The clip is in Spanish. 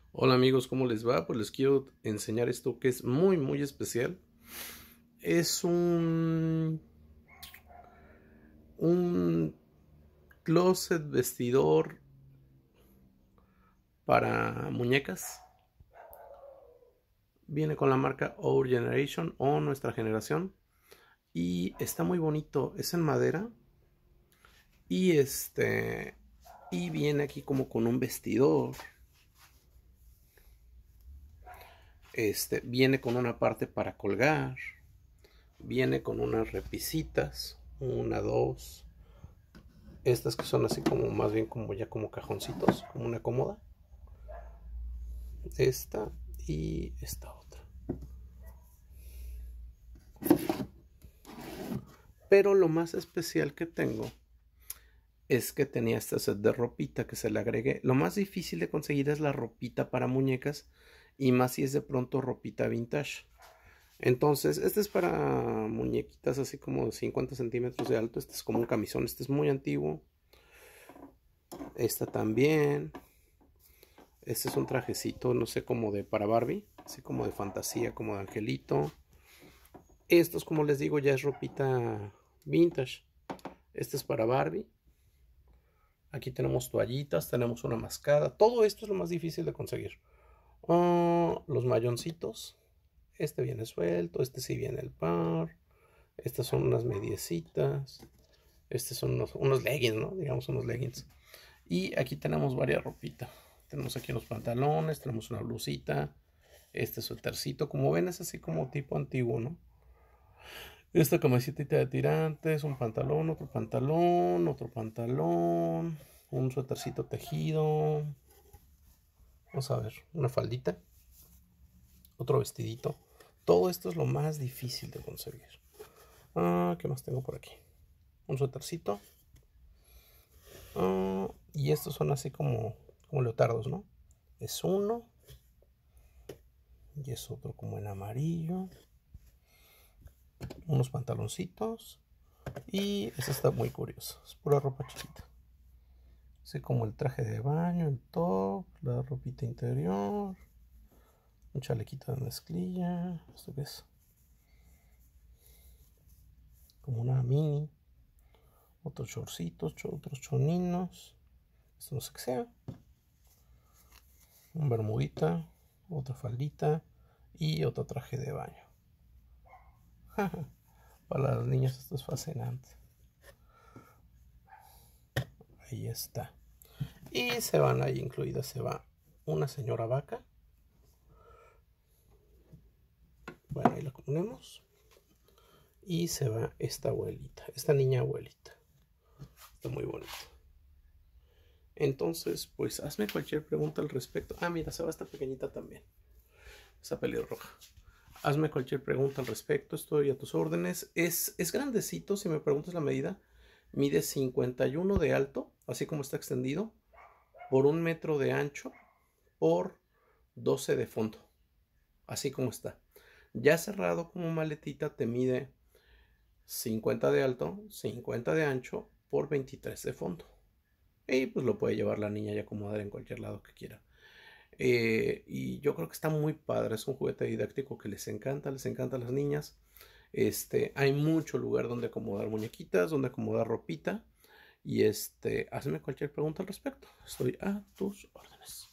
Hola amigos, ¿cómo les va? Pues les quiero enseñar esto que es muy especial. Es un closet vestidor para muñecas. Viene con la marca Our Generation o Nuestra Generación. Y está muy bonito, es en madera. Y y viene aquí como con un vestidor. Viene con una parte para colgar. Viene con unas repisitas. Una, dos. Estas que son así como más bien como ya como cajoncitos, como una cómoda. Esta y esta otra. Pero lo más especial que tengo es que tenía este set de ropita que se le agregué. Lo más difícil de conseguir es la ropita para muñecas y más si es de pronto ropita vintage. Entonces, este es para muñequitas así como de 50 centímetros de alto. Este es como un camisón, este es muy antiguo. Esta también. Este es un trajecito, no sé, como de para Barbie, así como de fantasía, como de angelito. Estos, como les digo, ya es ropita vintage. Este es para Barbie. Aquí tenemos toallitas, tenemos una mascada. Todo esto es lo más difícil de conseguir. Los mayoncitos. Este viene suelto, este sí viene el par. Estas son unas mediecitas. Estos son unos leggings, ¿no? Digamos unos leggings. Y aquí tenemos varias ropitas. Tenemos aquí unos pantalones, tenemos una blusita. Este suétercito, como ven, es así como tipo antiguo, ¿no? Esta camiseta de tirantes, un pantalón, otro pantalón, un suétercito tejido. Vamos a ver, una faldita, otro vestidito. Todo esto es lo más difícil de conseguir. ¿Qué más tengo por aquí? Un suétercito. Y estos son así como leotardos, ¿no? Es uno. Y es otro como en amarillo. Unos pantaloncitos. Y este está muy curioso. Es pura ropa chiquita. Así como el traje de baño, el top, la ropita interior. Un chalequito de mezclilla. ¿Esto qué es? Como una mini. Otros shortcitos, otros choninos. Esto no sé qué sea. Un bermudita. Otra faldita. Y otro traje de baño. Para las niñas esto es fascinante. Ahí está. Y se van ahí incluidas. Se va una señora vaca. Bueno, ahí la ponemos. Y se va esta abuelita. Esta niña abuelita. Está muy bonita. Entonces, pues hazme cualquier pregunta al respecto. Mira, se va esta pequeñita también. Esa pelirroja. Hazme cualquier pregunta al respecto. Estoy a tus órdenes. Es grandecito, si me preguntas la medida. Mide 51 de alto, así como está extendido, por 1 metro de ancho, por 12 de fondo. Así como está. Ya cerrado como maletita te mide 50 de alto, 50 de ancho, por 23 de fondo. Y pues lo puede llevar la niña y acomodar en cualquier lado que quiera. Y yo creo que está muy padre. Es un juguete didáctico que les encanta a las niñas. Hay mucho lugar donde acomodar muñequitas, donde acomodar ropita. Y hazme cualquier pregunta al respecto. Estoy a tus órdenes.